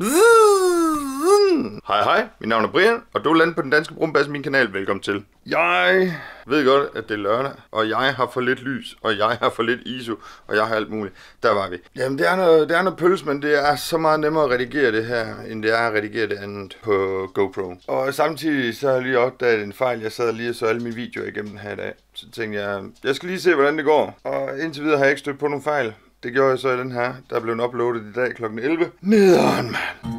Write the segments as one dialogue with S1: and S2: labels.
S1: Hej hej, mit navn er Brian, og du er landet på den danske brumbasse min kanal. Velkommen til. Jeg ved godt, at det er lørdag, og jeg har for lidt lys, og jeg har for lidt ISO, og jeg har alt muligt. Der var vi. Jamen, det er noget pølse, men det er så meget nemmere at redigere det her, end det er at redigere det andet på GoPro. Og samtidig så har jeg lige opdaget en fejl. Jeg sad lige og så alle mine videoer igennem her i dag. Så tænkte jeg skal lige se, hvordan det går. Og indtil videre har jeg ikke stødt på nogen fejl. Det gjorde jeg så i den her, der blev uploadet i dag kl. 11. Nederen, mand.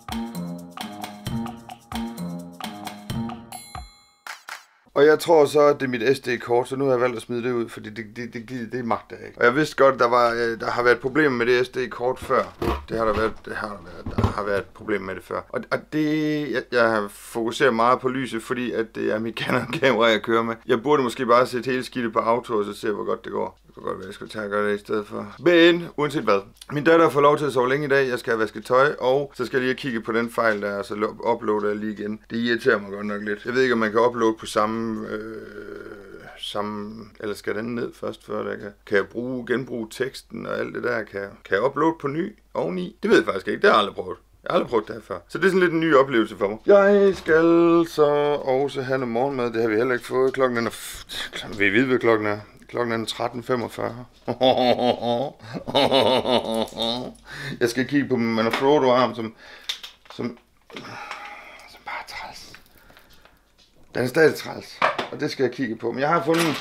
S1: Og jeg tror så, at det er mit SD-kort, så nu har jeg valgt at smide det ud, fordi det magter jeg ikke. Og jeg vidste godt, der har været problemer med det SD-kort før. Der har været et problem med det før. Og det, jeg fokuserer meget på lyset, fordi at det er mit Canon-kamera, jeg kører med. Jeg burde måske bare sætte hele skidtet på auto, og så se, hvor godt det går. Det kunne godt være, jeg skulle tage og gøre det i stedet for. Men uanset hvad. Min datter får lov til at sove længe i dag. Jeg skal have vasket tøj, og så skal jeg lige kigge på den fejl der, og så uploader jeg lige igen. Det irriterer mig godt nok lidt. Jeg ved ikke, om man kan uploade på samme... eller skal den ned først, før der kan jeg genbruge teksten og alt det der. Kan jeg uploade på ny oveni? Det ved jeg faktisk ikke. Det har jeg aldrig prøvet. Jeg har aldrig prøvet det her før. Så det er sådan lidt en ny oplevelse for mig. Jeg skal så også have noget morgenmad. Det har vi heller ikke fået. Klokken er... Vi ved, hvad klokken er. Klokken er 13:45. Jeg skal kigge på min Manfrotto-arm, som bare er træls. Den er stadig træls, og det skal jeg kigge på. Men jeg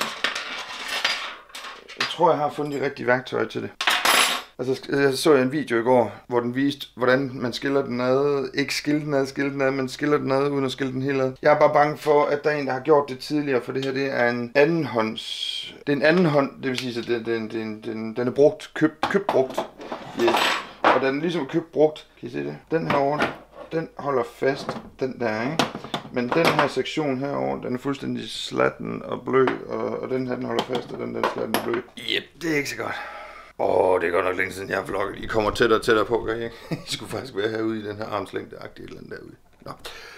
S1: tror, jeg har fundet de rigtige værktøjer til det. Altså, jeg så en video i går, hvor den viste, hvordan man skiller den ad. Ikke skille den ad, men skiller den ad, uden at skille den helt ad. Jeg er bare bange for, at der er en, der har gjort det tidligere, for det her, det er en andenhånds... Det er en anden hånd, det vil sige, at den er brugt, købt brugt. Yes. Og den er ligesom købt brugt, kan I se det? Den herovre, den holder fast, den der, ikke? Men den her sektion herovre, den er fuldstændig slatten og blød, og den her, den holder fast, og den slatten og blød. Jep, det er ikke så godt. Det er godt nok længe siden, jeg har vlogget. I kommer tættere og tættere på, gør I ikke? I skulle faktisk være herude i den her armslængde-agtige et eller andet derude. Nå.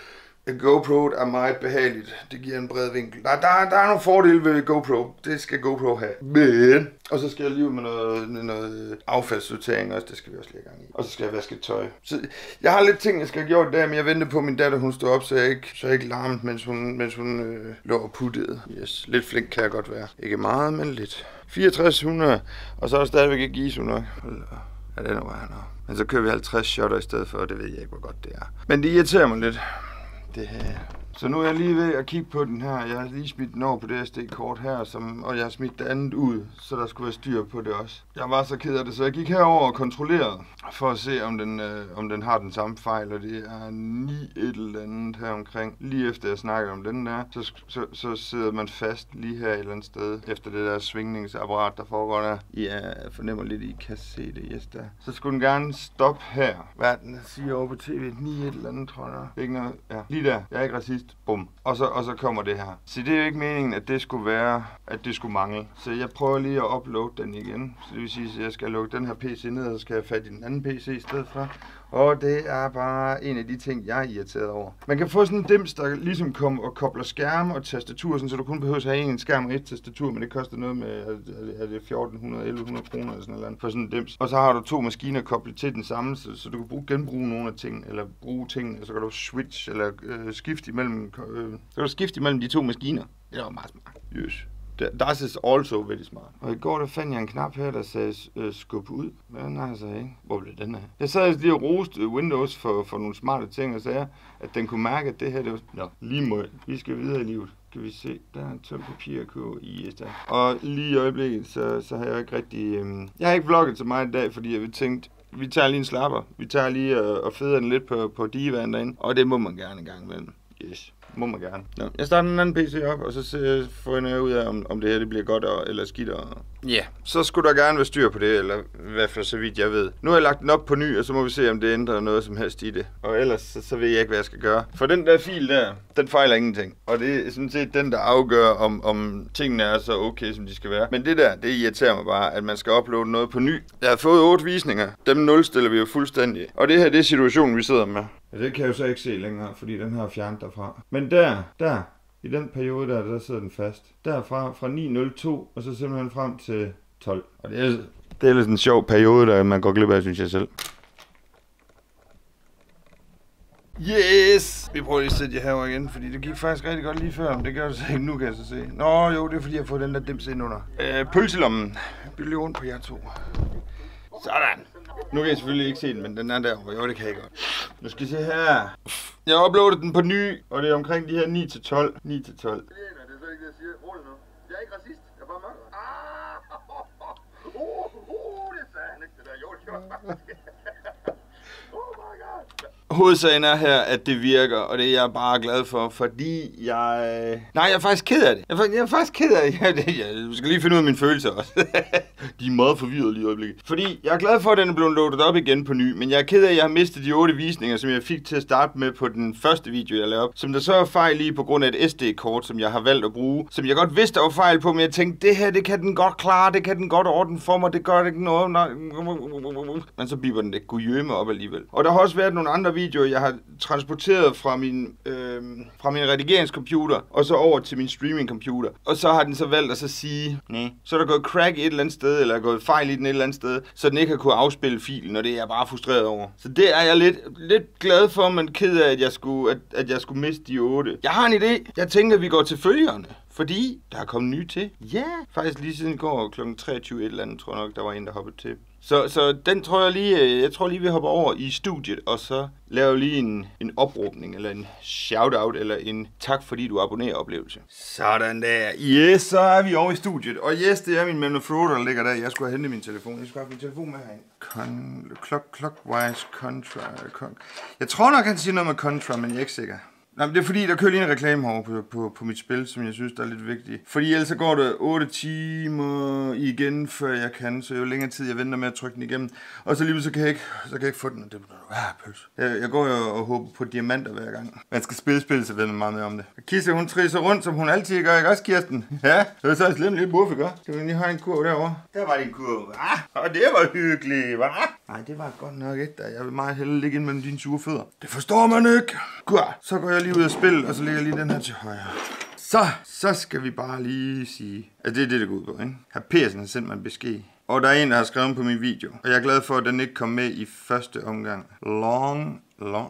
S1: GoPro er meget behageligt. Det giver en bred vinkel. Der er nogle fordele ved GoPro. Det skal GoPro have. Men... Og så skal jeg lige med noget affaldssortering også. Det skal vi også lige i gang i. Og så skal jeg vaske tøj. Så jeg har lidt ting, jeg skal have gjort der, men jeg venter på, at min datter hun står op, så jeg ikke larmet, mens hun lå og puttede. Yes. Lidt flink kan jeg godt være. Ikke meget, men lidt. 6400, og så er der stadigvæk ikke ISO nok. Ja, det er noget værre. Men så kører vi 50 shotter i stedet for, og det ved jeg ikke, hvor godt det er. Men det irriterer mig lidt. Det her. Så nu er jeg lige ved at kigge på den her. Jeg har lige smidt den over på det SD-kort her, og jeg har smidt det andet ud, så der skulle være styr på det også. Jeg var så ked af det, så jeg gik herover og kontrollerede, for at se, om den har den samme fejl, og det er 9 et eller andet her omkring. Lige efter jeg snakkede om den der, så sidder man fast lige her et eller andet sted, efter det der svingningsapparat, der foregår der. Jeg fornemmer lidt, I kan se det, yes der. Så skulle den gerne stoppe her. Hvad er den, der siger over på tv? 9 et eller andet, tror jeg. Ikke noget. Ja, lige der. Jeg er ikke racist. Bum. Og så kommer det her. Så det er jo ikke meningen, at det skulle være, at det skulle mangle. Så jeg prøver lige at uploade den igen. Så det vil sige, at jeg skal lukke den her PC ned, og så skal jeg have fat i den anden PC i stedet for. Og det er bare en af de ting, jeg er irriteret over. Man kan få sådan en dims, der ligesom kommer og kobler skærm og tastatur, sådan, så du kun behøver at have en skærm og et tastatur, men det koster noget med, er det 1400, 1100 kroner eller sådan noget for sådan en dims. Og så har du 2 maskiner koblet til den samme, så du kan genbruge nogle af ting, eller bruge ting, så kan du switch, eller skifte imellem de 2 maskiner. Det er meget smart. Yes. Das is also very smart. Og i går der fandt jeg en knap her, der sagde skub ud. Men nej, så ikke. Hvor blev den her? Jeg sad lige og roste Windows for nogle smarte ting, og sagde, at den kunne mærke, at det her, det var... Nå, lige måde. Vi skal videre i livet. Kan vi se, der er en tøm papir i der. Og lige i øjeblikket, så har jeg ikke rigtig... Jeg har ikke vlogget så meget i dag, fordi jeg tænkte, vi tager lige en slapper. Vi tager lige og feder den lidt på divaen derinde. Og det må man gerne en gang imellem. Yes. Må man gerne. Ja. Jeg starter en anden PC op, og så finder jeg ud af, om det her det bliver godt eller skidt. Ja, så skulle der gerne være styr på det, eller i hvert fald så vidt jeg ved. Nu har jeg lagt den op på ny, og så må vi se, om det ændrer noget som helst i det. Og ellers så ved jeg ikke, hvad jeg skal gøre. For den der fil der, den fejler ingenting. Og det er sådan set den, der afgør, om tingene er så okay, som de skal være. Men det der, det irriterer mig bare, at man skal uploade noget på ny. Jeg har fået 8 visninger. Dem nulstiller vi jo fuldstændig. Og det her, det er situationen, vi sidder med. Ja, det kan jeg jo så ikke se længere, fordi den har fjernet derfra. Men der, i den periode der sidder den fast. Derfra, fra 9.02, og så simpelthen frem til 12. Og det er lidt en sjov periode, der man går glip af, synes jeg selv. Yes! Vi prøver lige at sætte jer herover igen, fordi det gik faktisk rigtig godt lige før, men det gør det så ikke nu, kan jeg så se. Nå jo, det er fordi jeg har fået den der dims ind under. Pølselommen. Vi løber rundt på jer to. Sådan. Nu kan jeg selvfølgelig ikke se den, men den er derovre. Jo, det kan jeg godt. Nu skal I se her. Jeg uploadede den på ny, og det er omkring de her 9-12. 9-12. Det er så ikke det, jeg siger. Rolig nu. Jeg er ikke racist. Jeg er bare mørk. Det sagde han ikke, det der. Jo, det gjorde faktisk. Hovedsagen er her, at det virker, og det er jeg bare glad for, fordi jeg... Nej, jeg er faktisk ked af det. Jeg er faktisk ked af det. Jeg skal lige finde ud af mine følelser også. De er meget forvirrede lige i øjeblikket. Fordi jeg er glad for, at den er blevet loadet op igen på ny, men jeg er ked af, at jeg har mistet de 8 visninger, som jeg fik til at starte med på den første video, jeg lavede op. Som der så er fejl i på grund af et SD-kort, som jeg har valgt at bruge. Som jeg godt vidste, der var fejl på, men jeg tænkte, det her, det kan den godt klare, det kan den godt ordne for mig, det gør det ikke noget. Nej. Men så biber den det gudjømme op alligevel. Og der har også været nogle andre videoer, jeg har transporteret fra min redigeringscomputer og så over til min streamingcomputer. Og så har den så valgt at så sige, nej. Så er der gået crack et eller andet sted, eller gået fejl i den et eller andet sted, så den ikke har kunnet afspille filen, og det er jeg bare frustreret over. Så det er jeg lidt glad for, men ked af, at jeg skulle miste de 8. Jeg har en idé. Jeg tænker, at vi går til følgerne. Fordi der er kommet nye til. Ja, faktisk lige siden i går kl. 23 et eller andet, tror jeg nok, der var en, der hoppede til. Så den tror jeg lige, vi hopper over i studiet, og så laver lige en opråbning, eller en shout-out, eller en tak, fordi du abonnerer oplevelse. Sådan der. Yes, så er vi over i studiet. Og yes, det er min Manfrotto, der ligger der. Jeg skulle have hentet min telefon. Jeg skulle have min telefon med herinde. Clockwise contra. Jeg tror nok, han siger noget med contra, men jeg er ikke sikker. Nej, det er fordi, der kører lige en reklame herovre på mit spil, som jeg synes, der er lidt vigtigt. Fordi ellers så går det 8 timer igen, før jeg kan, så jo længere tid jeg venter med at trykke den igennem. Og så lige så kan jeg ikke få den, og det pøls. Jeg går jo og håber på diamanter hver gang. Man skal spille, så ved man meget mere om det. Kisse, hun trisser rundt, som hun altid gør, ikke også, Kirsten? Ja, det er så slemt lille buffe, gør. Skal vi lige have en kurv derovre? Der var din kurv, og det var hyggeligt, hva'? Nej, det var godt nok ikke, jeg vil meget hellere ligge ind mellem dine sure fødder. Det forstår man ikke. Godt, så går jeg lige ud af spil, og så lægger jeg lige den her til højre. Så skal vi bare lige sige, at det er det, der går ud på, ikke? Hr. Persen har sendt mig en besked. Og der er en, der har skrevet på min video. Og jeg er glad for, at den ikke kom med i første omgang. Long.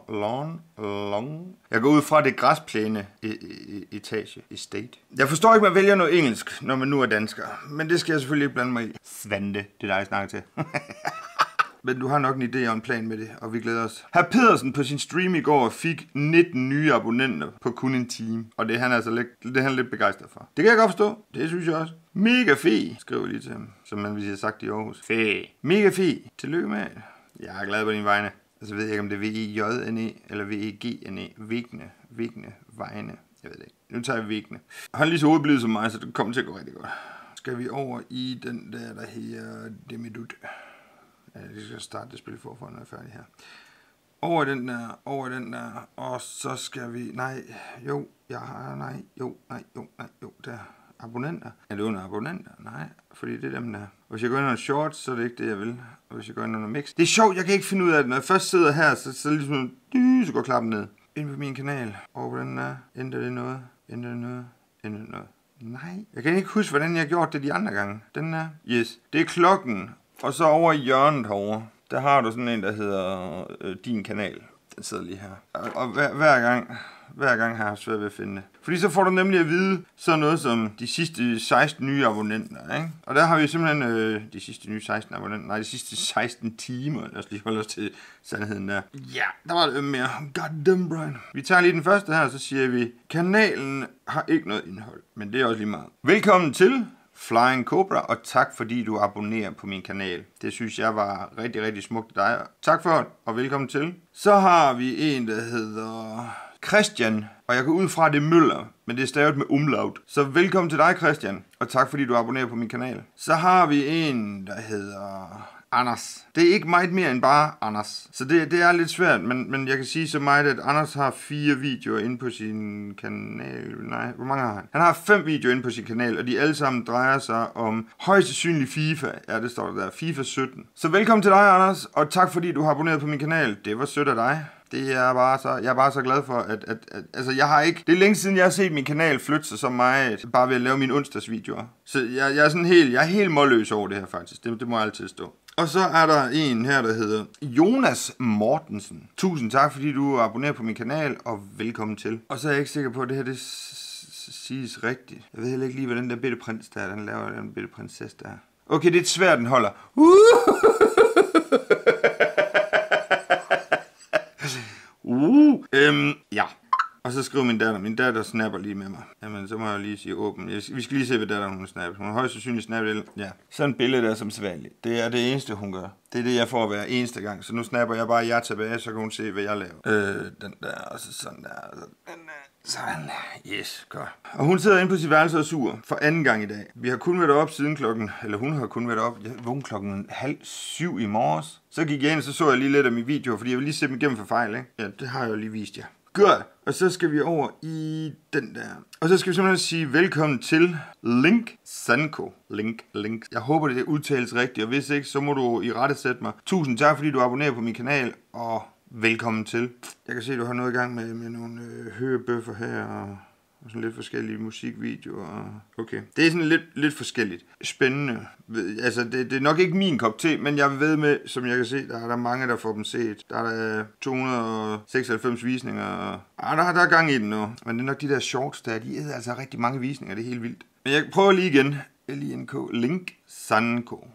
S1: Jeg går ud fra det græsplæne etage, estate. Jeg forstår ikke, at man vælger noget engelsk, når man nu er dansker. Men det skal jeg selvfølgelig ikke blande mig i. Svante, det er dig, jeg snakker til. Men du har nok en idé og en plan med det, og vi glæder os. Hr. Pedersen på sin stream i går fik 19 nye abonnenter på kun en time. Og det er han altså lidt begejstret for. Det kan jeg godt forstå. Det synes jeg også. Mega fe, skriver jeg lige til ham, som man ville have sagt i Aarhus. Fe. Mega fe. Tillykke med. Jeg er glad på dine vegne. Altså ved jeg ikke, om det er V-E-J-N-E eller V-E-G-N-E. Vægne, vegne. Jeg ved det ikke. Nu tager vi vægne. Han er lige så hovedblivet som mig, så det kommer til at gå rigtig godt. Skal vi over i den der hedder Demidut. Jeg skal starte det spil forfra, når jeg er færdig her. Over den der, og så skal vi, der. Abonnenter. Er det under abonnenter? Nej, fordi det er dem der. Hvis jeg går ind under shorts, så er det ikke det, jeg vil. Og hvis jeg går ind under mix. Det er sjovt, jeg kan ikke finde ud af det. Når jeg først sidder her, så ligesom, så går klappen ned. Ind på min kanal. Over den der. Ændrer det noget? Nej. Jeg kan ikke huske, hvordan jeg har gjort det de andre gange. Den der. Yes. Det er klokken. Og så over i hjørnet herovre, der har du sådan en, der hedder din kanal. Den sidder lige her. Og hver gang har jeg svært ved at finde det. Fordi så får du nemlig at vide sådan noget som de sidste 16 nye abonnenter, ikke? Og der har vi simpelthen de sidste nye 16 abonnenter. Nej, de sidste 16 timer. Lad os lige holde os til sandheden der. Ja, der var det mere. Goddamn, Brian. Vi tager lige den første her, og så siger vi, kanalen har ikke noget indhold. Men det er også lige meget. Velkommen til Flying Cobra, og tak fordi du abonnerer på min kanal. Det synes jeg var rigtig, rigtig smukt af dig. Tak for det, og velkommen til. Så har vi en, der hedder Christian, og jeg går ud fra, det Møller, men det er stavet med umlaut. Så velkommen til dig, Christian, og tak fordi du abonnerer på min kanal. Så har vi en, der hedder Anders. Det er ikke meget mere end bare Anders. Så det er lidt svært, men jeg kan sige så meget, at Anders har 4 videoer inde på sin kanal. Nej, hvor mange har han? Han har 5 videoer inde på sin kanal, og de alle sammen drejer sig om højst sandsynlig FIFA. Ja, det står der. FIFA 17. Så velkommen til dig, Anders, og tak fordi du har abonneret på min kanal. Det var sødt af dig. Jeg er bare så glad for, at altså jeg har ikke, det er længe siden jeg har set min kanal flytte sig så meget, bare ved at lave mine onsdagsvideoer. Så jeg er helt målløs over det her faktisk, det må jeg altid stå. Og så er der en her, der hedder Jonas Mortensen. Tusind tak, fordi du abonnerer på min kanal, og velkommen til. Og så er jeg ikke sikker på, at det her det siges rigtigt. Jeg ved heller ikke lige, hvad den der bitte prins der, den laver den bitte prinsesse der. Okay, det er et svært, den holder. Ja. Og så skriver min datter snapper lige med mig. Jamen, så må jeg lige sige åben. Vi skal lige se, hvad datteren hun snapper. Hun har højst sandsynligt snappet. Ja. Sådan et billede der som sædvanligt. Det er det eneste, hun gør. Det er det, jeg får hver eneste gang. Så nu snapper jeg bare jer tilbage, så kan hun se, hvad jeg laver. Den der, og så sådan der, og så den der. Sådan der. Yes, godt. Og hun sidder inde på sit værelse og sur for anden gang i dag. Vi har kun været op siden klokken, eller hun har kun været op, jeg vågnede klokken 6:30 i morges. Så gik jeg ind, og så jeg lige lidt af min video, fordi jeg vil lige se dem igennem for fejl, ikke? Ja, det har jeg jo lige vist jer. Godt. Og så skal vi over i den der. Og så skal vi simpelthen sige velkommen til Link Sanko. Link. Jeg håber, det udtales rigtigt, og hvis ikke, så må du i rette sætte mig. Tusind tak, fordi du abonnerer på min kanal, og velkommen til. Jeg kan se, at du har noget i gang med nogle hørebøffer her, og sådan lidt forskellige musikvideoer. Okay. Det er sådan lidt forskelligt. Spændende. Altså, det er nok ikke min kop te, men jeg ved med, som jeg kan se, der er der mange, der får dem set. Der er 296 visninger. Der er gang i den nu. Men det er nok de der shorts der, de er altså rigtig mange visninger. Det er helt vildt. Men jeg prøver lige igen. L-I-N-K. Link Sanko.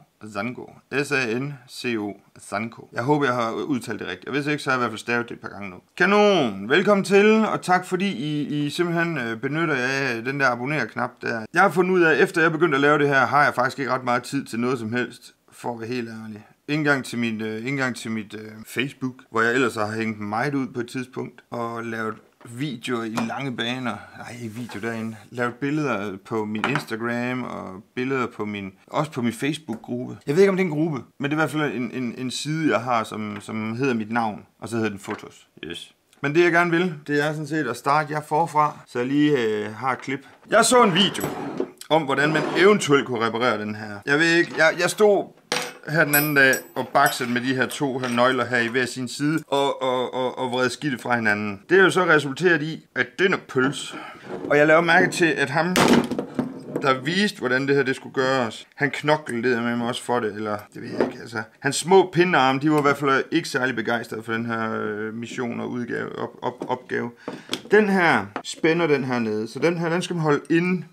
S1: Sanko. Sanko. Jeg håber, jeg har udtalt det rigtigt. Og hvis ikke, så har jeg i hvert fald stavet det et par gange nu. Kanon! Velkommen til, og tak fordi I simpelthen benytter af den der abonner-knap der. Jeg har fundet ud af, efter jeg begyndte at lave det her, har jeg faktisk ikke ret meget tid til noget som helst, for at være helt ærlig. Ikke engang til mit Facebook, hvor jeg ellers har hængt meget ud på et tidspunkt, og lavet videoer i lange baner. Nej, ikke video derinde. Lavet billeder på min Instagram og billeder på også på min Facebook-gruppe. Jeg ved ikke, om det er en gruppe, men det er i hvert fald en side, jeg har, som hedder mit navn, og så hedder den Fotos. Yes. Men det, jeg gerne vil, det er sådan set at starte jer forfra, så jeg lige har et klip. Jeg så en video om, hvordan man eventuelt kunne reparere den her. Jeg ved ikke, jeg stod her den anden dag og bakset med de her to her nøgler her i hver sin side og vred skidtet fra hinanden. Det er jo så resulteret i, at den er pøls. Og jeg lavede mærke til, at ham, der viste, hvordan det her det skulle gøres, han knoklede med mig også for det, eller det ved jeg ikke, altså. Hans små pindearme, de var i hvert fald ikke særlig begejstrede for den her mission og opgave. Den her spænder den her nede, så den her, den skal man holde inde.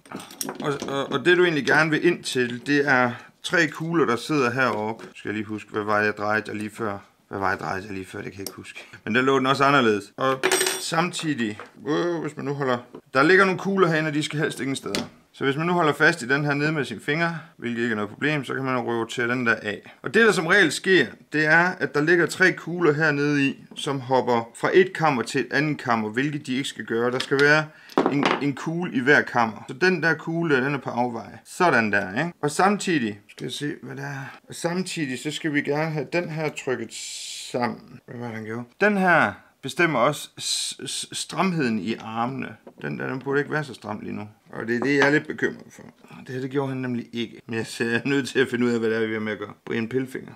S1: Og det du egentlig gerne vil ind til, det er 3 kugler, der sidder heroppe. Skal jeg lige huske, hvad var jeg drejede lige før? Det kan jeg ikke huske. Men der lå den også anderledes. Og samtidig, hvis man nu holder... Der ligger nogle kugler herinde, og de skal helst ingen steder. Så hvis man nu holder fast i den her nede med sine fingre, hvilket ikke er noget problem, så kan man rotere den der af. Og det der som regel sker, det er, at der ligger 3 kugler hernede i, som hopper fra et kammer til et andet kammer, hvilket de ikke skal gøre. Der skal være en kugle i hver kammer. Så den der kugle, den er på afveje. Sådan der, ikke? Og samtidig, skal jeg se, hvad det er. Og samtidig, så skal vi gerne have den her trykket sammen. Hvad var det, han gjorde? Den her bestemmer også stramheden i armene. Den burde ikke være så stram lige nu. Og det er det, jeg er lidt bekymret for. Det her, det gjorde han nemlig ikke. Men jeg er nødt til at finde ud af, hvad det er, vi er med at gøre. På en pillefinger.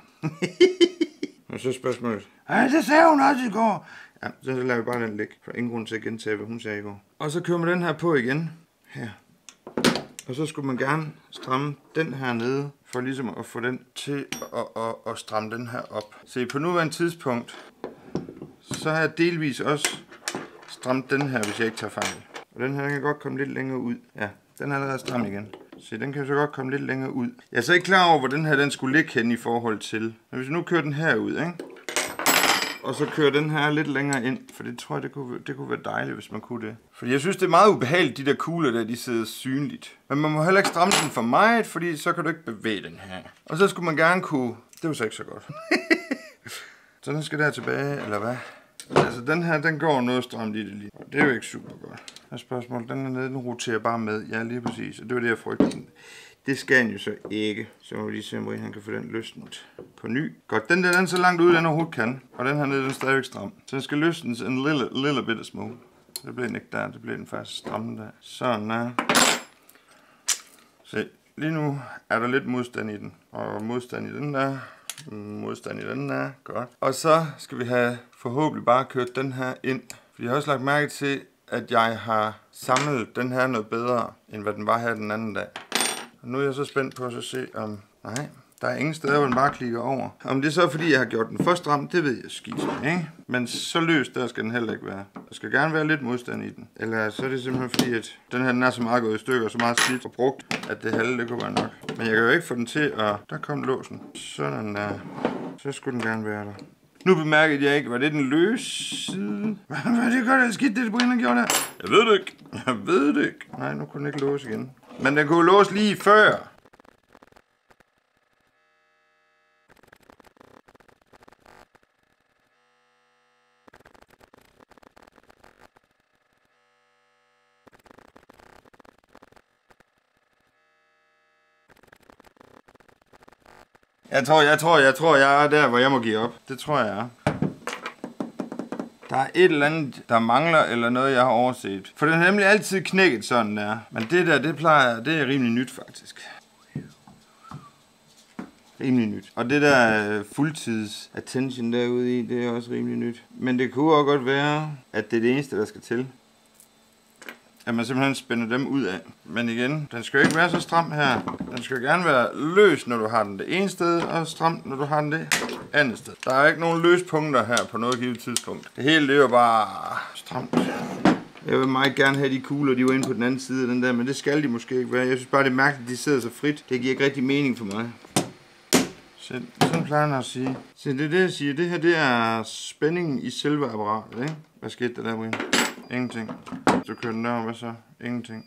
S1: Og så spørgsmålet. Det sagde hun også i går. Ja, så lader vi bare den ligge. For ingen grund til at gentage, hvad hun sagde i går. Og så kører man den her på igen. Her. Og så skulle man gerne stramme den her nede, for ligesom at få den til at stramme den her op. Se, på nuværende tidspunkt, så har jeg delvis også stramt den her, hvis jeg ikke tager fejl. Og den her, den kan godt komme lidt længere ud. Ja, den er allerede stram igen. Se, den kan så godt komme lidt længere ud. Jeg er så ikke klar over, hvor den her, den skulle ligge hen i forhold til. Men hvis vi nu kører den her ud, ikke? Og så kører den her lidt længere ind, for det tror jeg, det kunne være dejligt, hvis man kunne det. Fordi jeg synes, det er meget ubehageligt, de der kugler der, de sidder synligt. Men man må heller ikke stramme den for meget, fordi så kan du ikke bevæge den her. Og så skulle man gerne kunne... Det var så ikke så godt. Så den skal der tilbage, eller hvad? Altså, den her, den går noget stramt i det lige. Og det er jo ikke super godt. Her spørgsmål, den er nede, den roterer bare med. Ja, lige præcis. Og det var det, jeg frygtede. Det skal han jo så ikke. Så må vi lige se, om han kan få den løsnet på ny. Godt, den der, den er så langt ud, den overhovedet kan. Og den her nede, den er stadigvæk stram. Så den skal løsnes en lille bitte smule. Det blev den ikke der, det blev den faktisk stramme der. Sådan der. Se, lige nu er der lidt modstand i den. Og modstand i den der. Modstand i den der. Godt. Og så skal vi have forhåbentlig bare kørt den her ind. For jeg har også lagt mærke til, at jeg har samlet den her noget bedre, end hvad den var her den anden dag. Og nu er jeg så spændt på at se om... Nej, Der er ingen steder, hvor den bare klikker over. Om det er så fordi, jeg har gjort den for stram, det ved jeg skidt, ikke? Men så løs der skal den heller ikke være. Der skal gerne være lidt modstand i den. Eller så er det simpelthen fordi, at den her den er så meget gået i stykker, så meget slidt og brugt, at det halve det kunne være nok. Men jeg kan jo ikke få den til at... Der kom låsen. Sådan der. Så skulle den gerne være der. Nu bemærkede jeg ikke, var det den løse side? Hvad det gør det skidt, det Brian har gjort der? Jeg ved det ikke. Jeg ved det ikke. Nej, nu kunne den ikke låse igen. Men den kunne låse lige før. Jeg tror, jeg er der, hvor jeg må give op. Det tror jeg er. Der er et eller andet, der mangler, eller noget, jeg har overset. For den er nemlig altid knækket sådan der. Men det der, det er rimelig nyt faktisk. Rimelig nyt. Og det der fuldtids attention derude i, det er også rimelig nyt. Men det kunne også godt være, at det er det eneste, der skal til. At man simpelthen spænder dem ud af. Men igen, den skal jo ikke være så stram her. Den skal gerne være løs, når du har den det ene sted, og stram, når du har den det andet sted. Der er ikke nogen løspunkter her på noget givet tidspunkt. Det hele det er jo bare stramt. Jeg vil meget gerne have de kugler, de var inde på den anden side af den der, men det skal de måske ikke være. Jeg synes bare, det er mærkeligt, at de sidder så frit. Det giver ikke rigtig mening for mig. Sådan plejer jeg at sige. Så det er det, jeg siger. Det her, det er spændingen i selve apparatet, ikke? Hvad skete der der, Brian? Ingenting. Så kører den derover, hvad så? Ingenting.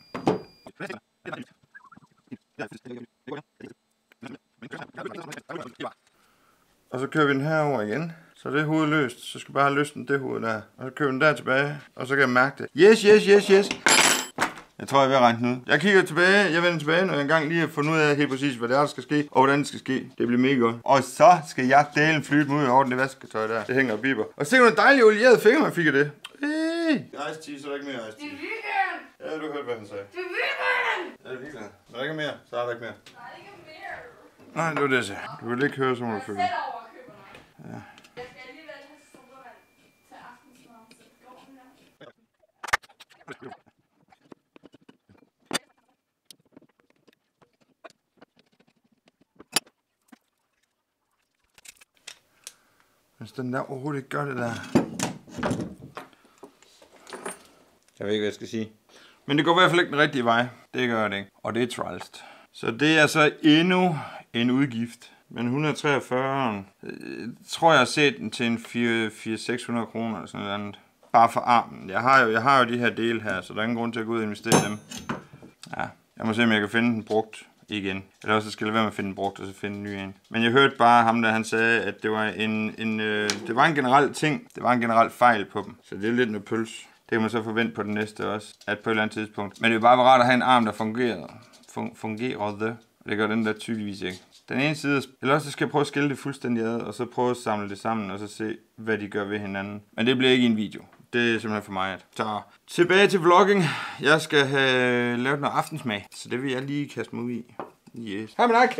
S1: Og så kører vi den herover igen. Så det er hovedet løst. Så skal vi bare have løsnet det hoved der. Og så kører vi den der tilbage. Og så kan jeg mærke det. Yes. Jeg tror, jeg er ved at regne den ud. Jeg kigger tilbage. Jeg vender tilbage, når jeg engang lige har fundet ud af helt præcis, hvad det er, der skal ske. Og hvordan det skal ske. Det bliver mega godt. Og så skal jeg delen flytte mig ud over det vasketøj der. Det hænger og biber. Og se, hvor dejligt olieret finger man fik af det. Ice tea, så er der ikke mere ice tea. Det er weekend! Ja, du hørte, hvad han sagde. Det er weekend! Ja, det er weekend. Når der ikke er mere, så er der ikke mere. Der er ikke mere. Nej, det var det, jeg sagde. Du vil ikke høre, så må du følge. Jeg selv overkøber dig. Ja. Jeg skal alligevel have sodavand til aftensmad, så det går den her. Hvis den der overhovedet ikke gør det der. Jeg ved ikke, hvad jeg skal sige. Men det går i hvert fald ikke den rigtige vej. Det gør det ikke. Og det er trælst. Så det er så endnu en udgift. Men 143, tror jeg har set den til en 400-600 kroner eller sådan noget andet. Bare for armen. Jeg har jo de her dele her, så der er ingen grund til at gå ud og investere dem. Ja, jeg må se, om jeg kan finde den brugt igen. Eller også skal jeg lade være med at finde den brugt, og så finde en ny en. Men jeg hørte bare ham, der han sagde, at det var det var en generel ting. Det var en generel fejl på dem. Så det er lidt noget pøls. Det kan man så forvente på den næste også, at på et eller andet tidspunkt. Men det er bare rart at have en arm, der fungerede. Det gør den der tydeligvis ikke. Den ene side, eller også skal jeg prøve at skille det fuldstændig ad, og så prøve at samle det sammen, og så se, hvad de gør ved hinanden. Men det bliver ikke i en video. Det er simpelthen for mig. Så tilbage til vlogging. Jeg skal have lavet noget aftensmag, så det vil jeg lige kaste mig ud i. Yes.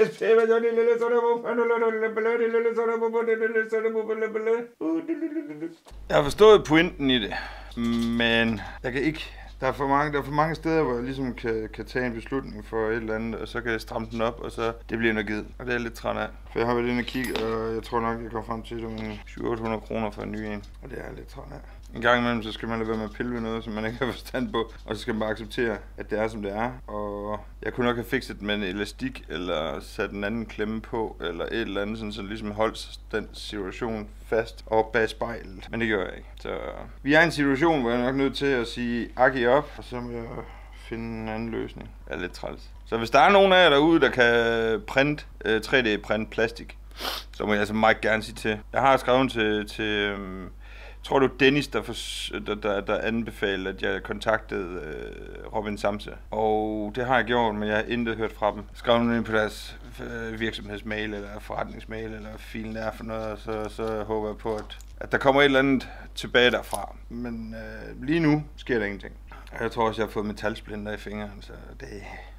S1: Jeg har forstået pointen i det, men jeg kan ikke. Der er for mange steder, hvor jeg ligesom kan tage en beslutning for et eller andet, og så kan jeg stramme den op, og så det bliver noget givet. Og det er jeg lidt træt af. For jeg har været inde og kigge, og jeg tror nok, jeg kommer frem til, at det er 700-800 kroner for en ny en. Og det er jeg lidt træt af. En gang imellem, så skal man lade være med at pille ved noget, som man ikke har forstand på. Og så skal man bare acceptere, at det er, som det er. Og jeg kunne nok have fikset med en elastik, eller sat en anden klemme på, eller et eller andet, sådan, så det ligesom holdt den situation fast op bag spejlet. Men det gør jeg ikke. Så vi er i en situation, hvor jeg er nok nødt til at sige Aki op, og så må jeg finde en anden løsning. Det er lidt træls. Så hvis der er nogen af jer derude, der kan printe 3D-print plastik, så må jeg altså meget gerne sige til. Jeg har skrevet til tror du Dennis, der anbefalede, at jeg kontaktede Robin Samse. Og det har jeg gjort, men jeg har intet hørt fra dem. Skrev nu ind på deres virksomhedsmail, eller forretningsmail, eller filen der for noget, og så håber jeg på, at der kommer et eller andet tilbage derfra. Men lige nu sker der ingenting. Jeg tror også, jeg har fået metalsplinter i fingrene, så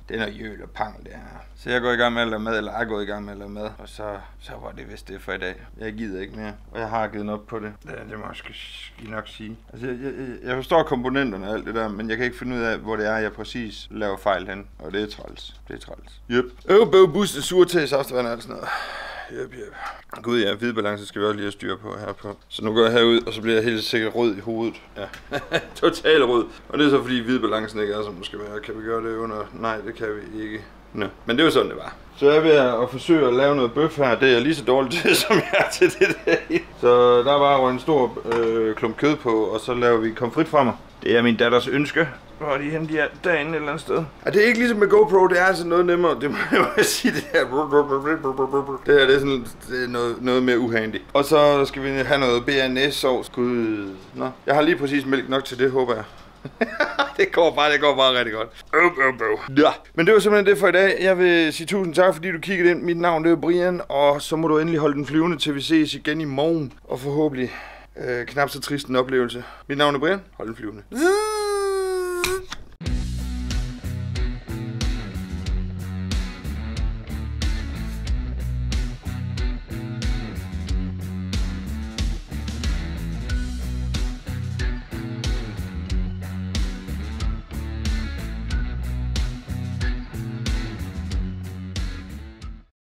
S1: Det er noget jøl og pangel, det her. Så jeg går i gang med at lave mad, eller er gået i gang med at lave mad. Og så var det vist det for i dag. Jeg gider ikke mere, og jeg har givet op på det. Det må jeg nok sige. Altså, jeg forstår komponenterne og alt det der, men jeg kan ikke finde ud af, hvor det er, jeg præcis laver fejl hen. Og det er træls. Yep. Buste sur til saftevand og alt sådan noget. Yep. Gud ja, hvidbalance skal vi også lige have styr på her på. Så nu går jeg herud, og så bliver jeg helt sikkert rød i hovedet. Ja, total rød. Og det er så fordi hvidbalancen ikke er, som den skal være. Kan vi gøre det under? Nej, det kan vi ikke. Nå, men det er jo sådan, det var. Så jeg er ved at forsøge at lave noget bøf her. Det er jeg lige så dårligt til, som jeg er til det der. Så der var en stor klump kød på, og så laver vi pomfrit fra mig. Det er min datters ønske. Hvor er de henne? De er derinde et eller andet sted. Og det er ikke ligesom med GoPro, det er altså noget nemmere. Det må jeg sige, det her. Det her, det er sådan det er noget mere uhandigt. Og så skal vi have noget bearnaise-sovs. Gud. Nå, jeg har lige præcis mælk nok til det, håber jeg. det går bare rigtig godt. Ja. Men det var simpelthen det for i dag. Jeg vil sige tusind tak, fordi du kiggede ind. Mit navn det er Brian, og så må du endelig holde den flyvende, til vi ses igen i morgen. Og forhåbentlig knap så trist en oplevelse. Mit navn er Brian. Hold den flyvende.